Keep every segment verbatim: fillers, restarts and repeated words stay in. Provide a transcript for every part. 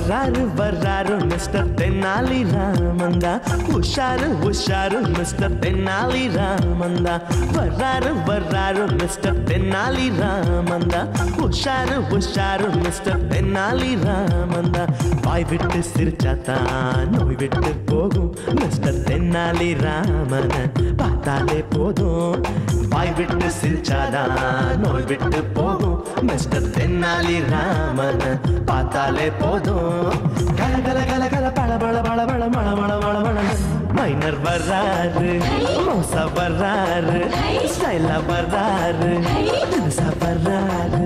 வர்றாரு வர்றாரு மிஸ்டர் தென்னாலி ராமந்தா உஷாரு உஷாரு மிஸ்டர் தென்னாலி ராமந்தா வர்றாரு வர்றாரு மிஸ்டர் தென்னாலி ராமந்தா உஷாரு உஷாரு மிஸ்டர் தென்னாலி ராமந்தா வாய் விட்டு சிரிச்சாத்தான் நோய் விட்டு போகும் மிஸ்டர் தென்னாலி ராமன் பார்த்தாலே போதும் வாய் விட்டு சிரிச்சாதான் நோய் விட்டு போகும் மிஸ்டர் தென்னாலி ராமன் பார்த்தாலே போதும் கல கல கல கல பள பள பள பள மள மள மள மள மைனர் வர்றாரு மோசா வர்றாரு ஸ்டைலா வர்றாரு தினுசா வர்றாரு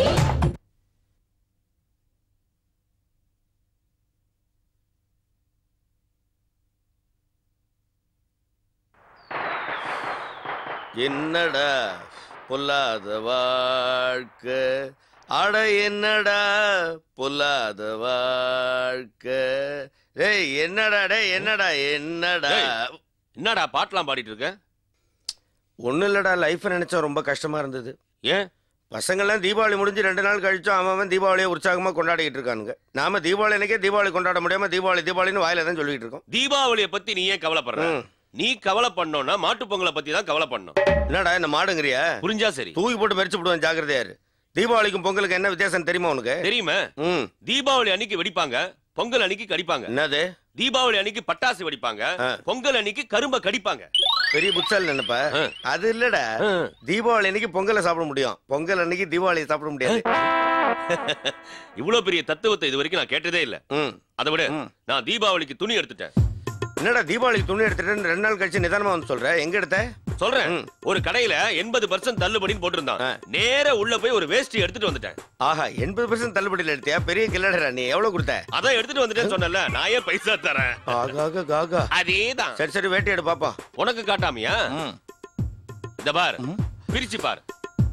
என்னடா பொல்லாத வாழ்க்கை அட என்னடா பொல்லாத வாழ்க்கை டேய் என்னடா டேய் என்னடா என்னடா என்னடா பாட்டெல்லாம் பாடிட்டு இருக்க? ஒன்றும் இல்லடா லைஃப்பை நினைச்சா ரொம்ப கஷ்டமா இருந்தது. ஏன் பசங்கள்லாம் தீபாவளி முடிஞ்சு ரெண்டு நாள் கழிச்சும் அவன் தீபாவளியை உற்சாகமாக கொண்டாடிக்கிட்டு இருக்கானுங்க. நாம தீபாவளி அன்னைக்கே தீபாவளி கொண்டாட முடியாம தீபாவளி தீபாவளின்னு வாயில தான் சொல்லிட்டு இருக்கோம். தீபாவளியை பத்தி நீ ஏன் கவலைப்படுற? நீ கவலை பண்ணோம்னா மாட்டு பொங்கலை பத்தி தான் கவலை பண்ணும். என்னடா என்ன மாடுங்கிறியா? புரிஞ்சா சரி. தூக்கி போட்டு மறிச்சு விடுவேன், ஜாக்கிரதையாரு. தீபாவளிக்கும் பொங்கலுக்கு என்ன வித்தியாசம் தெரியுமா உனக்கு? தெரியுமா? தீபாவளி அன்னைக்கு வெடிப்பாங்க, பொங்கல் அன்னைக்கு கடிப்பாங்க. என்னது? தீபாவளி அன்னைக்கு பட்டாசு வெடிப்பாங்க, பொங்கல் அன்னைக்கு கரும்ப கடிப்பாங்க. பெரிய புத்தால் நினைப்ப அது இல்லடா. தீபாவளி அன்னைக்கு பொங்கலை சாப்பிட முடியும், பொங்கல் அன்னைக்கு தீபாவளியை சாப்பிட முடியாது. இவ்வளவு பெரிய தத்துவத்தை இது வரைக்கும் நான் கேட்டதே இல்ல. அதை விட நான் தீபாவளிக்கு துணி எடுத்துட்டேன். என்னடா தீபாவளிக்கு துணி எடுத்துட்டு ரெண்டு நாள் கழிச்சு நிதானமா வந்து சொல்ற? எங்க எடுத்த? சொல்றேன். ஒரு கடையில எண்பது பர்சன்ட் தள்ளுபடின்னு போட்டிருந்தான். நேர உள்ள போய் ஒரு வேஷ்டி எடுத்துட்டு வந்துட்டேன். ஆஹா, எண்பது பர்சன்ட் தள்ளுபடியில எடுத்தியா? பெரிய கில்லடா நீ. எவ்வளவு கொடுத்த? அதான் எடுத்துட்டு வந்துட்டேன்னு சொன்னல, நான் ஏன் பைசா தரேன்? ஆகாக காகா. அதேதான். சரி சரி, வேட்டி எடு பாப்பா. உனக்கு காட்டாமியா? இந்த பார், பிரிச்சு பார்.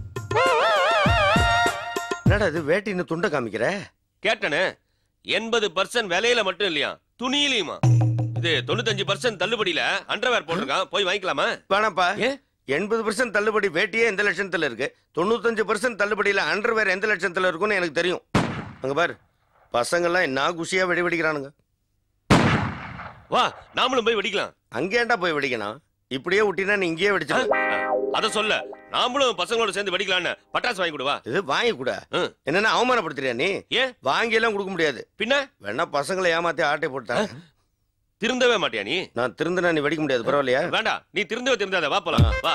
என்னடா இது வேட்டின்னு துண்ட காமிக்கிற? கேட்டனே, எண்பது பர்சன்ட் விலையில மட்டும் இல்லையா, துணியிலையுமா. இது தொண்ணூத்தஞ்சு பர்சன்ட் தள்ளுபடியில அண்டர்வேர் போட்டிருக்கான், போய் வாங்கிக்கலாமா? வேணாப்பா. எண்பது பர்சன்ட் தள்ளுபடி வேட்டியே எந்த லட்சத்துல இருக்கு, தொண்ணூத்தஞ்சு பர்சன்ட் தள்ளுபடியில அண்டர்வேர் எந்த லட்சத்துல இருக்குன்னு எனக்கு தெரியும். அங்க பாரு, பசங்கள்லாம் என்ன குஷியா வெடி வெடிக்கிறானுங்க. வா, நாமளும் போய் வெடிக்கலாம். அங்கேண்டா போய் வெடிக்கணும்? இப்படியே விட்டினா நீ இங்கேயே வெடிச்சு. அத சொல்ல, நாமளும் பசங்களோட சேர்ந்து வெடிக்கலான்னு பட்டாசு வாங்கி கொடுவா. இது வாங்கி கூட என்னன்னா அவமானப்படுத்துறியா நீ? ஏன் வாங்கி எல்லாம் கொடுக்க முடியாது. பின்ன வேணா பசங்களை ஏமாத்தி ஆட்டை போட்டா திருந்தவே மாட்டியா நீ? நான் திருந்தனா நீ வெடிக்க முடியாது. பரவாயில்லையா? வேண்டாம், நீ திருந்தவே திருந்தாத. வா போலாம். வா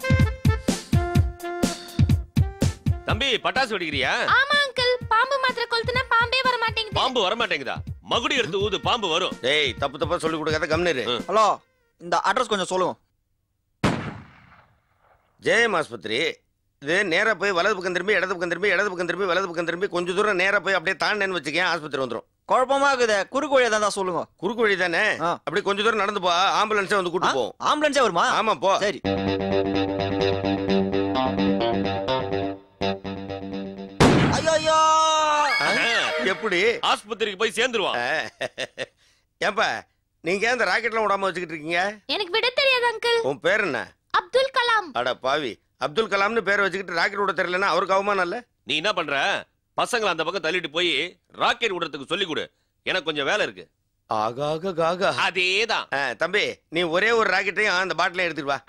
தம்பி, பட்டாசு வெடிக்கிறியா? ஆமா அங்கிள். பாம்பு மாத்திர கொளுத்துனா பாம்பே வர மாட்டேங்குது. பாம்பு வர மாட்டேங்குதா? மகுடி எடுத்து ஊது, பாம்பு வரும். டேய், தப்பு தப்பா சொல்லி கொடுக்காத, கம்னரு. ஹலோ, இந்த அட்ரஸ் கொஞ்சம் சொல்லுங்க. ஜெயம் ஆஸ்பத்திரி. இது நேரா போய் வலது பக்கம் திரும்பி இடது பக்கம் திரும்பி இடது பக்கம் திரும்பி வலது பக்கம் திரும்பி கொஞ்சம் தூரம் நேரா போய் அப்படியே தாண்டேன்னு வச்சுக்கேன், ஆஸ்பத்திரி வந்துடும். குழப்பமா இருக்குது. குறுக்கு வழியா தான் சொல்லுங்க. குறுக்கு வழி தானே? அப்படி கொஞ்சம் தூரம் நடந்து போ, ஆம்புலன்ஸே வந்து கூட்டு போவோம். ஆம்புலன்ஸே வருமா? ஆமா, போ. சரி. ஐயோ, எப்படி ஆஸ்பத்திரிக்கு போய் சேர்ந்துருவான்? ஏப்பா, நீங்க அந்த ராக்கெட்லாம் விடாம வச்சுக்கிட்டு இருக்கீங்க? எனக்கு விட தெரியாது அங்கிள். உன் பேர் என்ன? அப்துல் கலாம். அட பாவி, அப்துல் கலாம்னு பேர் வச்சுக்கிட்டு ராக்கெட் விட தெரியலன்னா அவருக்கு அவமானம் இல்ல? நீ என்ன பண்ற? பசங்களை அந்த பக்கம் தள்ளிட்டு போய் ராக்கெட் விடுறதுக்கு சொல்லி கொடு, எனக்கு கொஞ்சம் வேலை இருக்கு. ஆகாக காகா. அதேதான். தம்பி, நீ ஒரே ஒரு ராக்கெட்டையும் அந்த பாட்டிலையும் எடுத்துட்டு வா.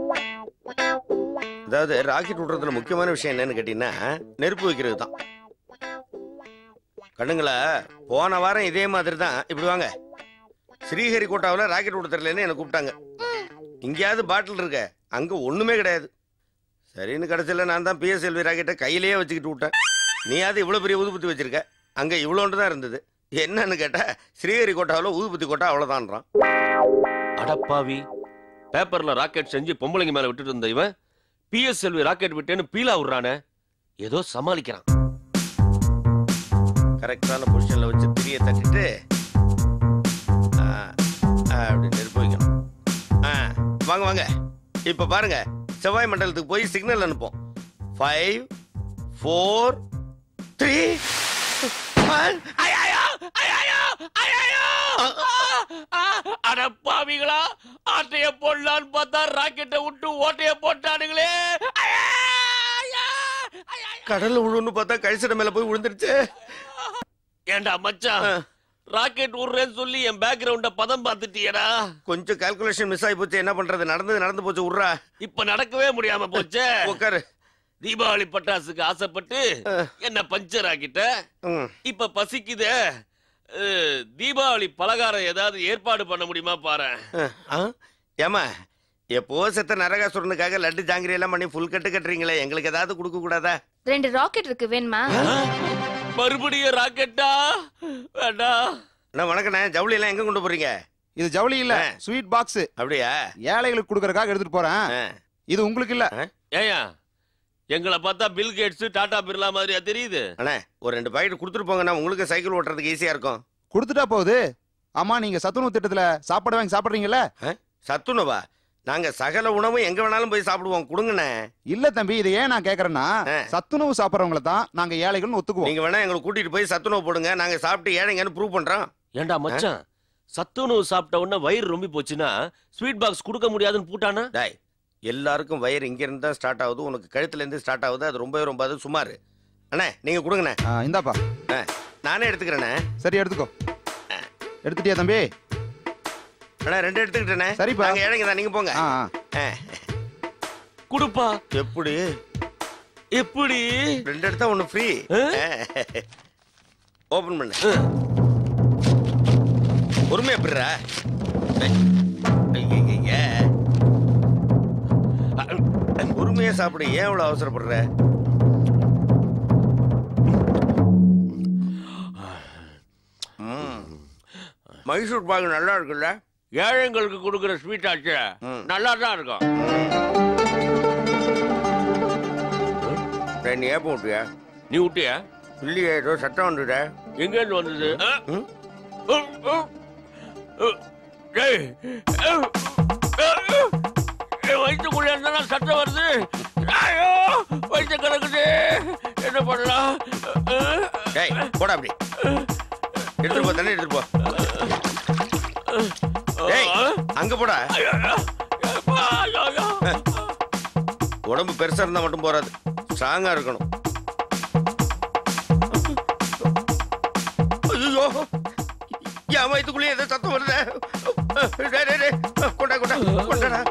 அதாவது ராக்கெட் விடுறதுல முக்கியமான விஷயம் என்னன்னு கேட்டீங்கன்னா, நெருப்பு வைக்கிறது தான். கண்ணுங்களா, போன வாரம் இதே மாதிரி தான். இப்படி வாங்க, ஸ்ரீஹரிகோட்டாவில் ராக்கெட் விட தெரியலன்னு என்ன கூப்பிட்டாங்க. இங்கேயாவது பாட்டில் இருக்க, அங்க ஒண்ணுமே கிடையாது. சரின்னு கடைசியில் நான் தான் பிஎஸ்எல்வி ராக்கெட்டை கையிலேயே வச்சுக்கிட்டு விட்டேன். நீயாவது இவ்வளவு பெரிய ஊதுபத்தி வச்சிருக்க, அங்க இவ்வளோண்டு தான் இருந்தது. என்னன்னு கேட்டா, ஸ்ரீஹரிகோட்டாவில் ஊதுபத்தி கோட்டா அவ்வளவுதான்றான். அடப்பாவி, பேப்பர்ல ராக்கெட் செஞ்சு பொம்பளைங்க மேல விட்டுட்டு இருந்த இவன் பிஎஸ்எல்வி ராக்கெட் விட்டேன்னு பீலா விடுறானே, ஏதோ சமாளிக்கிறான். கரெக்டான பொசிஷன்ல வச்சு திரிய தட்டிட்டு அப்படி நெருப்பு வைக்கணும். வாங்க வாங்க, இப்ப பாருங்க, செவ்வாய் மண்டலத்துக்கு போய் சிக்னல் அனுப்போம். ஃபைவ் ஃபோர் த்ரீ அடப்பாவிகளா, ஆட்டைய போடலான்னு பார்த்தா ராக்கெட்டை விட்டு ஓட்டைய போட்டானுங்களே. கடல்ல விழுன்னு பார்த்தா கழிசட மேல போய் விழுந்துருச்சு. ஏண்டா மச்சான், ராக்கெட் விடுறேன்னு சொல்லி என் பேக்ரவுண்ட பதம் பார்த்துட்டியடா. கொஞ்சம் கால்குலேஷன் மிஸ் ஆகி போச்சு, என்ன பண்றது? நடந்தது நடந்து போச்சு, உர்றா. இப்ப நடக்கவே முடியாம போச்சே. உட்காரு. தீபாவளி பட்டாசுக்கு ஆசைப்பட்டு என்ன பஞ்சர் ஆக்கிட்ட. ம். இப்ப பசிக்குதே. அஹ், தீபாவளி பலகாரம் ஏதாவது ஏற்பாடு பண்ண முடியுமா பாரு. ஆ? ஏம்மா, எப்போ செத்த நரகாசுரனுக்காக லட்டு ஜாங்கிரி எல்லாம் பண்ணி ஃபுல் கட்டு கட்டுறீங்களே, எங்களுக்கு ஏதாவது கொடுக்க கூடாதா? ரெண்டு ராக்கெட் இருக்கு, வேணுமா? மறுபடியும் ராக்கெட்டா? வேண்டாம். அண்ணா வணக்கண்ணே, ஜவுளி எல்லாம் எங்க கொண்டு போறீங்க? இது ஜவுளி இல்ல, ஸ்வீட் பாக்ஸ். அப்படியா? ஏழைகளுக்கு கொடுக்கறதுக்காக எடுத்துட்டு போறேன். ஆ. இது உங்களுக்கு இல்ல. ஏயா எங்களை பார்த்தா பில் கேட்ஸ் டாடா பிர்லா மாதிரியா தெரியுது? அண்ணே ஒரு ரெண்டு பாக்கெட் கொடுத்துட்டு போங்கண்ணா, உங்களுக்கு சைக்கிள் ஓட்டுறதுக்கு ஈஸியா இருக்கும். கொடுத்துட்டா போகுது. ஆமா, நீங்க சத்துணவு திட்டத்துல சாப்பாடு வாங்கி சாப்பிடுறீங்கல்ல? சத்துணவா? நாங்க சகல உணவும் எங்க வேணாலும் போய் சாப்பிடுவோம், கொடுங்கண்ணே. இல்ல தம்பி, இது ஏன் நான் கேக்குறேன்னா, சத்துணவு சாப்பிடறவங்கள தான் நாங்க ஏழைகள்னு ஒத்துக்குவோம். நீங்க வேணா எங்களை கூட்டிட்டு போய் சத்துணவு போடுங்க, நாங்க சாப்பிட்டு ஏழைங்கன்னு ப்ரூவ் பண்றோம். ஏண்டா மச்சான், சத்துணவு சாப்பிட்ட உடனே வயிறு ரொம்ப போச்சுன்னா ஸ்வீட் பாக்ஸ் கொடுக்க முடியாதுன்னு பூட்டானா? டாய், எல்லாருக்கும் வயிறு இங்க இருந்து தான் ஸ்டார்ட் ஆகுது, உனக்கு கழுத்துல இருந்து ஸ்டார்ட் ஆகுது, அது ரொம்ப ரொம்ப அது சுமார். அண்ணே நீங்க கொடுங்கண்ணே. ஆ, இந்தாப்பா. ஆ, நானே எடுத்துக்கிறேண்ணே. சரி, எடுத்துக்கோ. எடுத்துட்டியா தம்பி? அண்ணா ரெண்டு எடுத்துக்கிட்டேண்ணே. சரிப்பா. நாங்க ஏழைங்க தான், நீங்க போங்க. ஆ, ஆ. குடுப்பா. எப்படி எப்படி? ரெண்டு எடுத்தா ஒண்ணு ஃப்ரீ. ஓபன் பண்ணு. பொறுமையா எப்படிரா? பொறுமையா சாப்பிடு, ஏன் இவ்வளவு அவசரப்படுற? மைசூர் பாகு நல்லா இருக்குல்ல? ஏழைங்களுக்கு கொடுக்குற ஸ்வீட் ஆச்சு, நல்லா தான் இருக்கும். நீ ஏப்ப விட்டியா? நீ விட்டியா? இல்லையா, ஏதோ சட்டம் வந்துட்ட. எங்க இருந்து வந்தது? வயிற்றுக்குள்ள இருந்தா சட்டம் வருது. ஐயோ வயிற்று கிடக்குது, என்ன பண்ணலாம்? டேய் போடா அப்படி. எடுத்துட்டு போ, தண்ணி எடுத்துட்டு போ. டேய் அங்க போடா. உடம்பு பெருசா இருந்தா மட்டும் போறாது, ஸ்ட்ராங்கா இருக்கணும். ஐயோ என் வயிற்றுக்குள்ளே ஏதோ சத்தம் வருது. கொண்டா கொண்டா கொண்டாடா.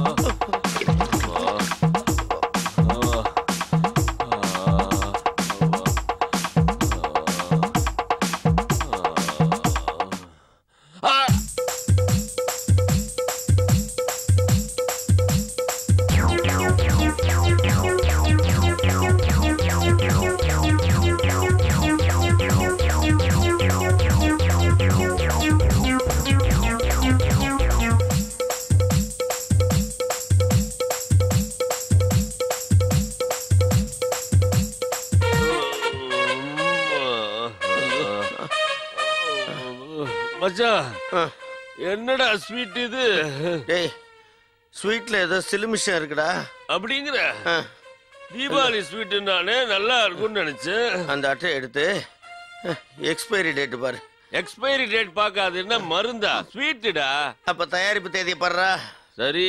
என்னடா ஸ்வீட் இது? டேய் ஸ்வீட்ல ஏதோ சிலுமிஷம் இருக்குடா. அப்படிங்கிற? தீபாவளி ஸ்வீட் நானே நல்லா இருக்கும்னு நினைச்சேன். அந்த அட்டை எடுத்து எக்ஸ்பைரி டேட் பாரு. எக்ஸ்பைரி டேட் பார்க்காது, என்ன மருந்தா? ஸ்வீட்டுடா. அப்ப தயாரிப்பு தேதி பாடுறா. சரி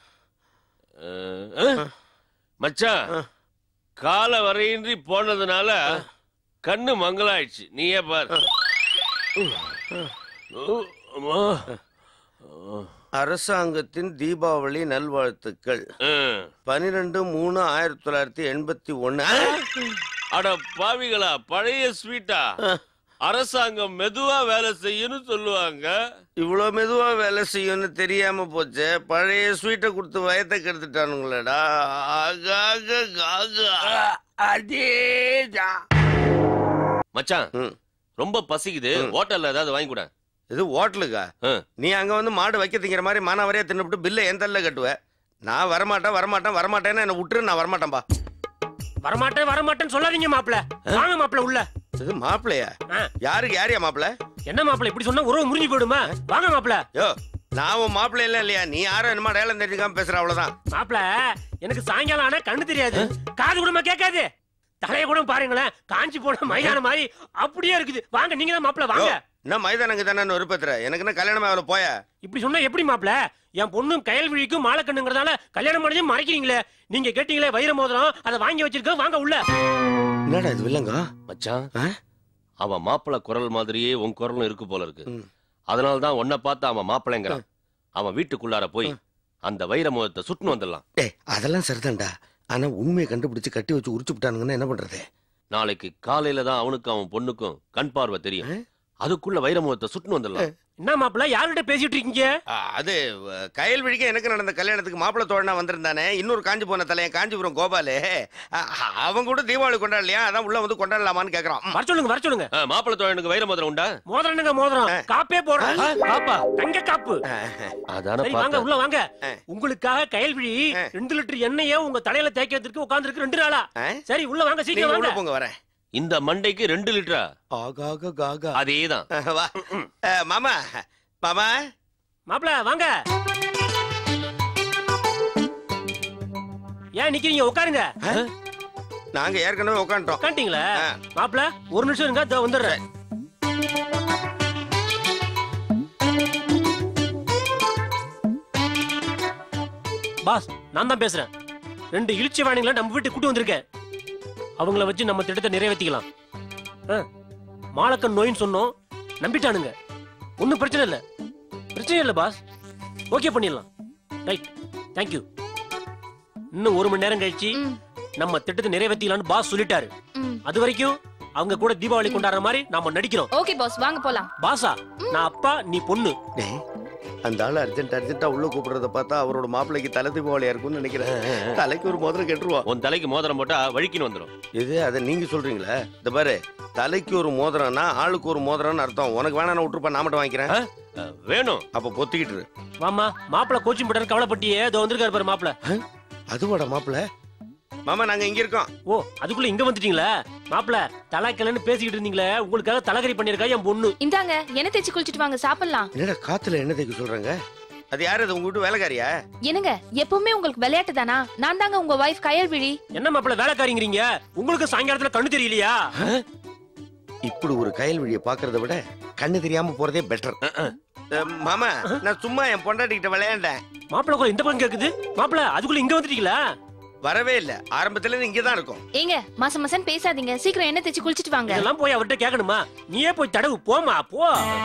மச்சான், கால வரையின்றி போனதுனால கண்ணு மங்களாயிடுச்சு, நீயே பாரு. அரசாங்கத்தின் தீபாவளி நல்வாழ்த்துக்கள். பனிரெண்டு மூணு ஆயிரத்தி தொள்ளாயிரத்தி எண்பத்தி ஒன்னு. அட பாவிகளா, பழைய ஸ்வீட்டா? அரசாங்கம் மெதுவா வேலை செய்யணும் சொல்லுவாங்க. இவ்வளவு மெதுவா வேலை செய்யும்னு தெரியாம போச்சு. பழைய ஸ்வீட்டை கொடுத்து வயத்தை கெடுத்துட்டானுங்களேடா. மச்சான் ரொம்ப பசிக்குது, ஹோட்டல்ல ஏதாவது வாங்கி கூட. இது ஹோட்டலுக்கா? நீ அங்க வந்து மாடு வைக்க திங்கிற மாதிரி மானாவரியா தின்னுபிட்டு பில்ல என் தள்ள கட்டுவ. நான் வரமாட்டேன் வரமாட்டேன் வரமாட்டேன்னு என்ன விட்டுரு, நான் வரமாட்டேன்பா. வரமாட்டேன் வரமாட்டேன்னு சொல்லாதீங்க மாப்பிள. வாங்க மாப்பிள உள்ள. இது மாப்பிளையா? யாருக்கு யாரையா மாப்பிள? என்ன மாப்பிள இப்படி சொன்னா உறவு முறிஞ்சு போயிடுமா? வாங்க மாப்பிள. யோ நான் உன் மாப்பிள்ள இல்ல இல்லையா? நீ யாரும் என்னமா டேலம் தெரிஞ்சுக்காம பேசுற, அவ்வளவுதான். மாப்பிள எனக்கு சாயங்காலம் ஆனா கண்ணு தெரியாது, காது கூடமா கேட்காது, தலைய கூட பாருங்களேன் காஞ்சி போன மைதானம் மாதிரி அப்படியே இருக்குது. வாங்க நீங்க தான் மாப்பிள, வாங்க. என்ன மைதானங்க தானே விருப்பத்துற? எனக்கு என்ன கல்யாணம் ஆகல போயா? இப்படி சொன்னா எப்படி மாப்பிள? என் பொண்ணும் கயல் விழிக்கும் மாலை கண்ணுங்கிறதால கல்யாணம் பண்ணி மறைக்கிறீங்களே. நீங்க கேட்டீங்களே வைர மோதிரம், அதை வாங்கி வச்சிருக்க, வாங்க உள்ள. என்னடா இது வில்லங்க? மச்சான் அவன் மாப்பிள்ளை குரல் மாதிரியே உன் குரலும் இருக்கு போல இருக்கு. அதனாலதான் உன்னை பார்த்து அவன் மாப்பிள்ளைங்கிறான். அவன் வீட்டுக்குள்ளார போய் அந்த வைர மோதிரத்தை சுட்டுன்னு வந்துடலாம். ஏய் அதெல்லாம் சரிதான்டா. ஆனா உண்மையை கண்டுபிடிச்சு கட்டி வச்சு உரிச்சு விட்டானுங்கன்னா என்ன பண்றது? நாளைக்கு காலையில தான் அவனுக்கும் அவன் பொண்ணுக்கும் கண் பார்வை தெரியும். அதுக்குள்ள வைர மோதிரத்தை சுட்டுன்னு வந்துடலாம். என்ன மாப்பிள்ள யார்கிட்ட பேசிட்டு இருக்கீங்க? அது கயல் விழிக்க எனக்கு நடந்த கல்யாணத்துக்கு மாப்பிள்ளை தோழனா வந்திருந்தானே இன்னொரு காஞ்சி போன தலையன் காஞ்சிபுரம் கோபாலு. அவன் கூட தீபாவளி கொண்டாடலையா? அதான் உள்ள வந்து கொண்டாடலாமான்னு கேக்குறான். வர சொல்லுங்க வர சொல்லுங்க. மாப்பிள்ளை தோழனுக்கு வைர மோதிரம் உண்டா? மோதிரனுங்க மோதிரம் காப்பே போடுறேன். காப்பா? தங்க காப்பு. அதான சரி வாங்க உள்ள வாங்க. உங்களுக்காக கயல்விழி ரெண்டு லிட்டர் எண்ணெயை உங்க தலையில தேய்க்கிறதுக்கு உட்கார்ந்துருக்கு ரெண்டு நாளா. சரி உள்ள வாங்க சீக்கிரம் வாங்க. போங்க வரேன். இந்த மண்டைக்கு ரெண்டு லிட்டரா? ஆகாக காகா. அதேதான். வா மாமா மாமா மாப்பிள வாங்க. ஏன் நிக்கிறீங்க? உட்காருங்க. நாங்க ஏற்கனவே உட்காந்துட்டோம். உட்காந்துட்டீங்களா? மாப்பிள ஒரு நிமிஷம் இருங்க இதோ வந்துடுறேன். பாஸ் நான் தான் பேசுறேன். ரெண்டு இழிச்சி வாணிகளை நம்ம வீட்டுக்கு கூட்டி வந்திருக்கேன். அவங்கள வச்சு நம்ம திட்டத்தை நிறைவேற்றிக்கலாம். மாலக்கன் நோயின்னு சொன்னோம், நம்பிட்டானுங்க. ஒன்னும் பிரச்சனை இல்ல பிரச்சனை இல்ல பாஸ், ஓகே பண்ணிடலாம். Right thank you. இன்னும் ஒரு மணி நேரம் கழிச்சு நம்ம திட்டத்தை நிறைவேற்றிக்கலாம்னு பாஸ் சொல்லிட்டாரு. அது வரைக்கும் அவங்க கூட தீபாவளி கொண்டாடுற மாதிரி நாம நடிக்கிறோம். ஓகே பாஸ் வாங்க போலாம். பாஸா நான் அப்பா நீ பொண்ணு. அந்த ஆளு அர்ஜென்ட் அர்ஜென்ட்டா உள்ள கூப்பிடுறத பார்த்தா அவரோட மாப்பிள்ளைக்கு தலை தீபாவளியா இருக்கும்னு நினைக்கிறேன். தலைக்கு ஒரு மோதிரம் கெட்டுருவா. உன் தலைக்கு மோதிரம் போட்டா வழிக்கின்னு வந்துடும். இது அதை நீங்க சொல்றீங்களா? இந்த பாரு தலைக்கு ஒரு மோதிரம்னா ஆளுக்கு ஒரு மோதிரம்னு அர்த்தம். உனக்கு வேணா நான் விட்டுருப்பா, நான் மட்டும் வாங்கிக்கிறேன். வேணும் அப்ப பொத்திக்கிட்டு வாமா. மாப்பிள்ள கோச்சிங் போட்டாரு கவலைப்பட்டியே, இதோ வந்திருக்காரு பாரு மாப்பிள்ள. அதுவாடா மாப்பிள்ள? மாமா நாங்க இங்க இருக்கோம். ஓ அதுக்குள்ள இங்க வந்துட்டீங்களா? மாப்பிள்ள தலைக்கலன்னு பேசிக்கிட்டு இருந்தீங்களே, உங்களுக்காக தலைகறி பண்ணிருக்கா என் பொண்ணு. இந்தாங்க எண்ணெய் தேய்ச்சி குளிச்சிட்டு வாங்க சாப்பிடலாம். என்னடா காத்துல என்ன தேய்க்க சொல்றாங்க? அது யாரு? அது உங்க வீட்டு வேலைக்காரியா? என்னங்க எப்பவுமே உங்களுக்கு விளையாட்டு தானா? நான் தாங்க உங்க வைஃப் கயல்விழி. என்ன மாப்பிள்ள வேலைக்காரிங்கிறீங்க? உங்களுக்கு சாயங்காலத்துல கண்ணு தெரியலையா? இப்படி ஒரு கயல்விழிய பாக்குறத விட கண்ணு தெரியாம போறதே பெட்டர். மாமா நான் சும்மா என் பொண்டாட்டிக்கிட்ட விளையாண்டேன். மாப்பிள்ள இந்த பக்கம் கேக்குது. மாப்பிள்ள அதுக்குள்ள இங்க வந்துட்டீங்களா? வரவே இல்ல, ஆரம்பத்துல இருந்து இங்கதான் இருக்கும். ஏங்க மாசம் மாசம் பேசாதீங்க, சீக்கிரம் எண்ணெய் தேய்ச்சி குளிச்சிட்டு வாங்க. இதெல்லாம் போய் அவர்கிட்ட கேட்கணுமா? நீயே போய் தடவு போமா போ.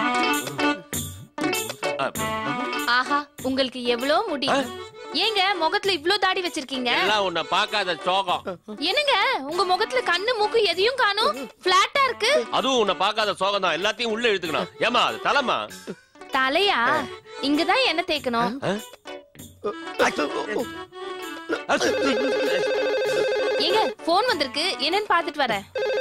ஆஹா உங்களுக்கு எவ்வளவு முடி. ஏங்க முகத்துல இவ்ளோ தாடி வச்சிருக்கீங்க? எல்லாம் உன்னை பார்க்காத சோகம். என்னங்க உங்க முகத்துல கண்ணு மூக்கு எதையும் காணோம், பிளாட்டா இருக்கு. அதுவும் உன்னை பார்க்காத சோகம் தான். எல்லாத்தையும் உள்ள இழுத்துக்கணும். ஏமா அது தலைமா? தலையா? இங்கதான் எண்ணெய் தேய்க்கணும். ஏங்க போன் வந்திருக்கு, என்னன்னு பாத்துட்டு வரேன்.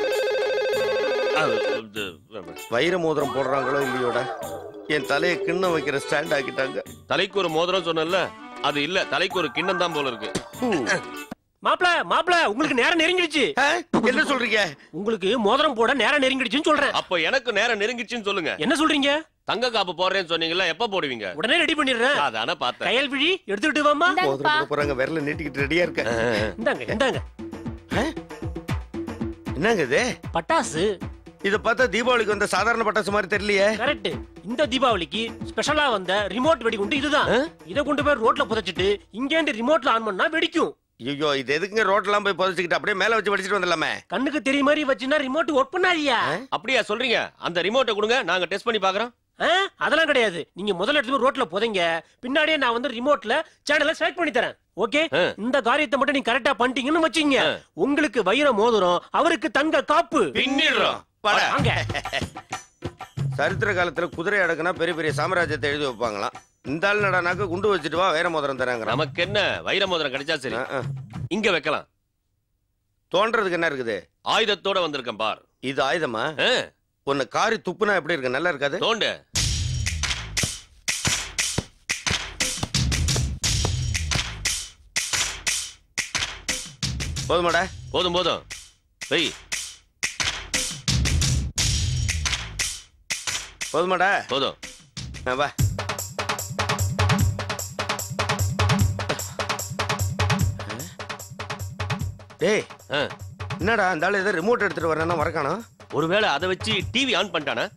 வைர மோதிரம் போடுறாங்களோ இல்லையோட என் தலையை கிண்ணம் வைக்கிற ஸ்டாண்ட் ஆக்கிட்டாங்க. தலைக்கு ஒரு மோதிரம் சொன்னல, அது இல்ல, தலைக்கு ஒரு கிண்ணம் தான் போல இருக்கு. மாப்பிள மாப்பிள உங்களுக்கு நேரம் நெருங்கிடுச்சு. என்ன சொல்றீங்க? உங்களுக்கு மோதிரம் போட நேரம் நெருங்கிடுச்சுன்னு சொல்றேன். அப்ப எனக்கு நேரம் நெருங்கிடுச்சுன்னு சொல்லுங்க. என்ன சொல்றீங்க? தங்க காப்பு போடுறேன்னு சொன்னீங்கல்ல, எப்ப போடுவீங்க? உடனே ரெடி பண்ணிடுறேன். அதானே பார்த்தேன். கயல்விழி எடுத்துட்டு வாமா. மோதிரம் போறாங்க, விரல நீட்டிக்கிட்டு ரெடியா இருக்க. இந்தாங்க இந்தாங்க. என்னங்க இது? பட்டாசு. இத பார்த்தா தீபாவளிக்கு வந்த சாதாரண பட்டாசு மாதிரி தெரியலையே. கரெக்ட். இந்த தீபாவளிக்கு ஸ்பெஷலா வந்த ரிமோட் வெடிகுண்டு இதுதான். இத கொண்டு போய் ரோட்ல புதைச்சிட்டு இங்க இருந்து ரிமோட்ல ஆன் பண்ணா வெடிக்கும். ஐயோ இது எதுக்குங்க ரோட்லாம் போய் புதைச்சிக்கிட்டு அப்படியே மேல வச்சு வெடிச்சிட்டு வந்துடலாமே. கண்ணுக்கு தெரிய மாதிரி வச்சுனா ரிமோட் ஒர்க் பண்ணாதியா? அப்படியா சொல்றீங்க? அந்த ரிமோட்டை கொடுங்க, நாங்க டெஸ்ட் பண்ணி பாக்குறோம். அதெல்லாம் கிடையாது. நீங்க முதல்ல எடுத்து ரோட்ல புதைங்க, பின்னாடியே நான் வந்து ரிமோட்ல சேனலை செலக்ட் பண்ணி தரேன். ஓகே? இந்த காரியத்தை மட்டும் நீங்க கரெக்டா பண்ணிட்டீங்கன்னு வச்சீங்க, உங்களுக்கு வைர மோதிரம், அவருக்கு தங்க காப்பு பின்னிடுறோம். வாங்க. சரித்திர காலத்துல குதிரை அடக்குனா பெரிய பெரிய சாம்ராஜ்யத்தை எழுதி வைப்பாங்களாம். இந்த ஆள் நடனாக்க குண்டு வச்சுட்டு வா வைர மோதிரம் தராங்க. நமக்கு என்ன, வைர மோதிரம் கிடைச்சா சரி. இங்க வைக்கலாம். தோன்றதுக்கு என்ன இருக்குது? ஆயுதத்தோட வந்திருக்கேன் பார். இது ஆயுதமா? உன்னை காரி துப்புனா எப்படி இருக்கு? நல்லா இருக்காது? தோண்டு. போதுமாடா? போதும் போதும். வெய். போதுமாடா? போதும். வா. டேய் என்னடா அந்த ஆளு ஏதோ ரிமோட் எடுத்துட்டு வரேன்னா வரக்கானோ? ஒருவேளை அதை வச்சு டிவி ஆன் பண்ணிட்டானா?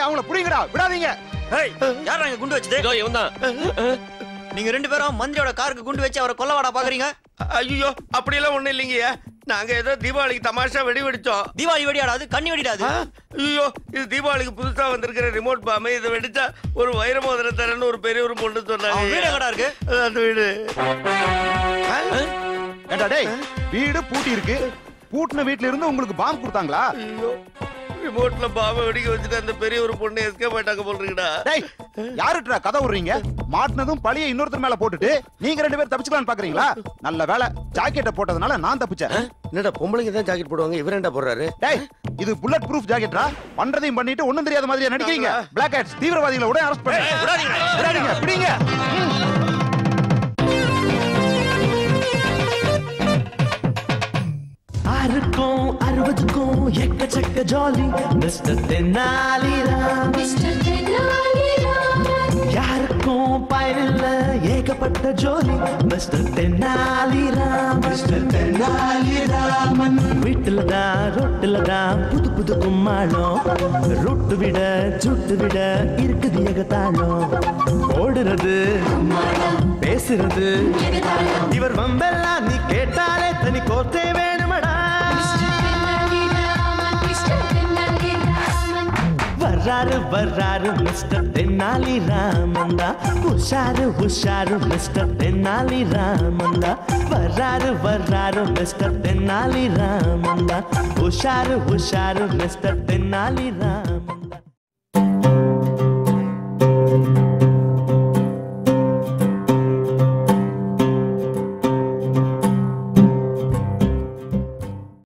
அவங்கள புடிங்கடா, விடாதீங்க. ஏய், யாரா இங்க குண்டு வச்சது? இதோ இவன்தான். நீங்க ரெண்டு பேரும் மந்திரியோட காருக்கு குண்டு வச்சு அவரை கொல்லவாடா பாக்குறீங்க? ஐயோ அப்படியெல்லாம் ஒண்ணும் இல்லைங்கய்யா. நாங்க ஏதோ தீபாவளிக்கு தமாஷா வெடி வெடிச்சோம். தீபாவளி வெடியாடாது, கண்ணி வெடிடாது. ஐயோ இது தீபாவளிக்கு புதுசா வந்திருக்கிற ரிமோட் பாம்பு. இதை வெடிச்சா ஒரு வைர மோதிரம் தரேன்னு ஒரு பெரிய ஒரு பொண்ணு சொன்னாங்க. அவன் வீடு எங்கடா இருக்கு? அந்த வீடு. ஏண்டா டேய், வீடு பூட்டி இருக்கு. பூட்டின வீட்ல இருந்து உங்களுக்கு பாம்பு கொடுத்தாங்களா? ஐயோ ரிமோட்ல பாம்பை வெடிக்க வச்சுட்டு அந்த பெரிய ஒரு பொண்ணு எஸ்கேப் ஆயிட்டாங்க போல இருக்குடா. டேய், யாருடா கதை விடுறீங்க? மாட்டினதும் பழிய இன்னொருத்தர் மேல போட்டுட்டு நீங்க ரெண்டு பேரும் தப்பிச்சுக்கலாம்னு பாக்குறீங்களா? நல்ல வேலை, ஜாக்கெட்டை போட்டதுனால நான் தப்பிச்சேன். என்னடா பொம்பளைங்க தான் ஜாக்கெட் போடுவாங்க, இவர் என்ன போடுறாரு? டேய், இது புல்லட் ப்ரூஃப் ஜாக்கெட்டா? பண்றதையும் பண்ணிட்டு ஒண்ணும் தெரியாத மாதிரியா நடிக்கிறீங்க? பிளாக் ஹேட்ஸ் தீவிரவாதிகளை உடனே அரெஸ்ட் பண்ணுங்க. விடாதீங்க, பிடிங்க. ஆறுக்கும் அறுபதுக்கும் எக்கச்சக்க ஜாலி மிஸ்டர் தென்னாலிராம். யாருக்கும் பயனில்ல ஏகப்பட்ட ஜோலி மிஸ்டர் தென்னாலிராம். மிஸ்டர் தென்னாலிராமன் வீட்டுல தான் ரொட்டுல தான் புது புது கும்மாளம். ரொட்டு விட சுட்டு விட இருக்குது ஏகத்தாளம். ஓடுறது பேசுறது இவர் வம்பெல்லாம் நீ கேட்டாலே தனி கோத்தே வேணுமடா. வர்றாரு வர்றாரு மிஸ்டர் தென்னாலி ராமந்தா. உஷாரு உஷாரு மிஸ்டர் தென்னாலி ராமந்தா. வர்றாரு வர்றாரு மிஸ்டர் தென்னாலி ராமந்தா. உஷாரு உஷாரு மிஸ்டர் தென்னாலி ராமந்தா.